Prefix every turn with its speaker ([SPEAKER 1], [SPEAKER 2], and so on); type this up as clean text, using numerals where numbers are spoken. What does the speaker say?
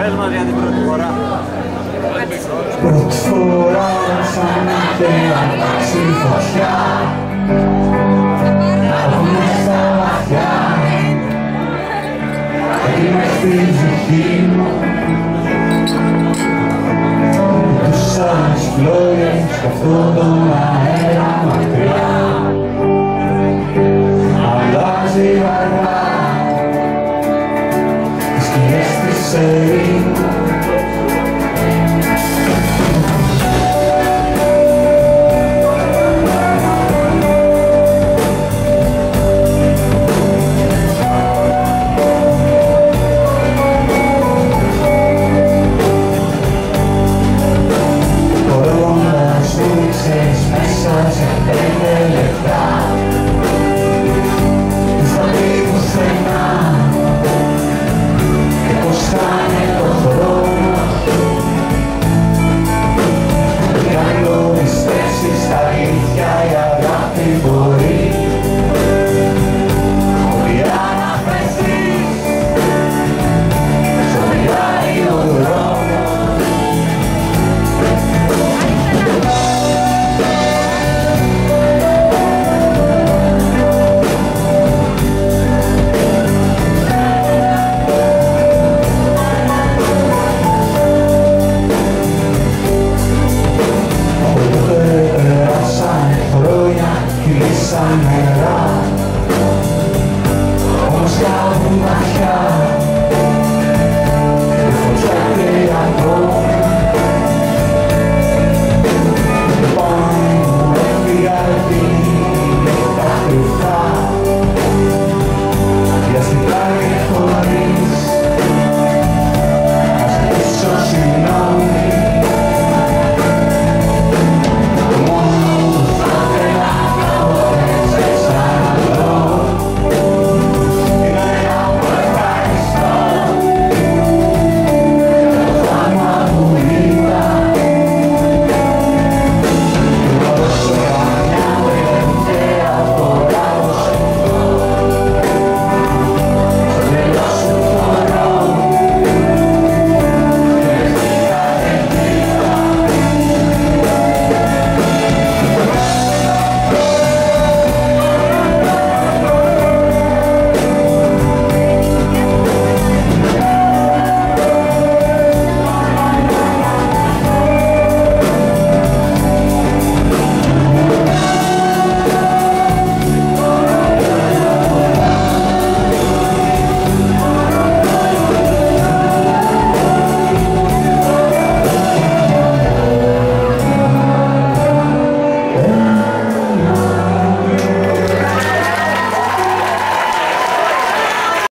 [SPEAKER 1] Πες μας για την πρώτη φορά.
[SPEAKER 2] Πρώτη φορά σαν νύχτερα στη φωτιά, ahogy στα βαθιά, εκεί μες στη ψυχή μου, τους άλλους φλόγες κι αυτόν τον αέρα μακριά, αλλάζει αργά τις σκηνές της ερήμου.